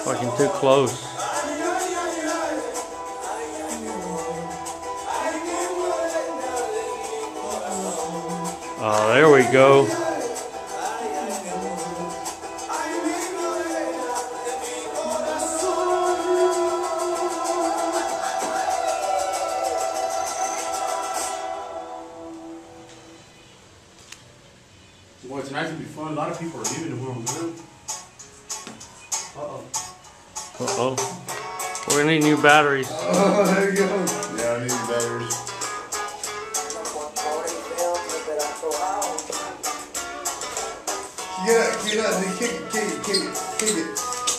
Fucking too close. Oh, there we go. Boy, tonight's gonna be fun. A lot of people are leaving tomorrow, man. Uh-oh. We're gonna need new batteries. Oh, there you go. Yeah, I need new batteries. Get up, kick it.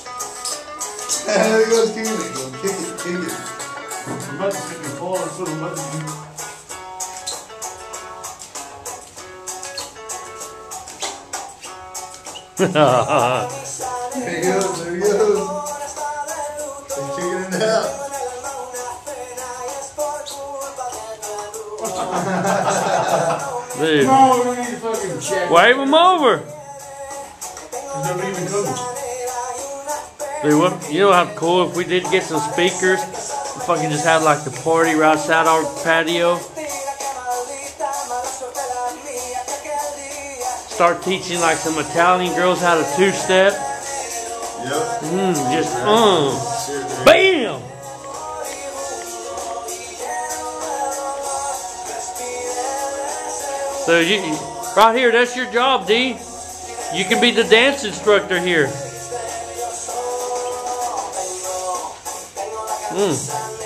There goes kick it. I'm about to take a fall, that's what I'm about to do. There he goes. He's kicking it out. Dude, No, we don't need to fucking check. wave them over. There's nobody even coming. Dude, what? You know how cool if we did get some speakers? We fucking just have like the party right outside our patio. Start teaching like some Italian girls how to two-step. Yep. Bam! So right here, that's your job, D. You can be the dance instructor here.